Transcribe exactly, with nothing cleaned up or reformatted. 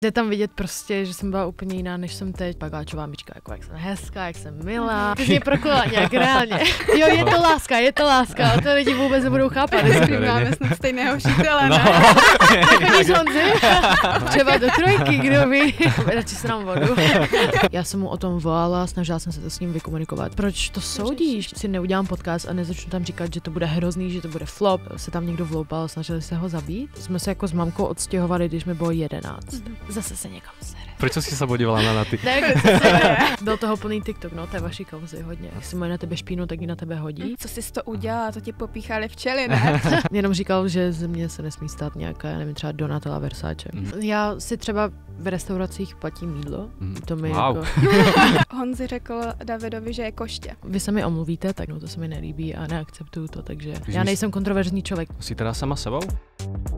Jde tam vidět prostě, že jsem byla úplně jiná, než jsem teď. Pagáčová myčka, jako jak jsem hezká, jak jsem milá. Ty jsi mě proklala nějak reálně. Jo, je to láska, je to láska, ale to lidi vůbec nebudou chápat. Vždycky máme snad stejného učitele, ne? Nechodíš, Honzi? Třeba do trojky, kdo ví. Radši se nám vodu. Já jsem mu o tom volala, snažila jsem se to s ním vykomunikovat. Proč to soudíš? Si neudělám podcast a nezačnu tam říkat, že to bude hrozný, že to bude flop. Se tam někdo vloupal, snažili se ho zabít. Jsme se jako s mamkou odstěhovali, když mi bylo jedenáct. Zase se někam sere. Proč si se podívala na Naty? Ne, byl toho plný TikTok, no, to je vaší kauzy hodně. Jestli mají na tebe špínu, tak ji na tebe hodí. Co jsi to udělala, to tě popíchali včely, ne? Jenom říkal, že ze mě se nesmí stát nějaká, já nevím, třeba Donatella Versace. Mm. Já si třeba v restauracích platím jídlo. Mm. To mi wow. jako... Honzi řekl Davidovi, že je koště. Vy se mi omluvíte, tak no to se mi nelíbí a neakceptuju to, takže já nejsem kontroverzní člověk. Jsi teda sama sebou?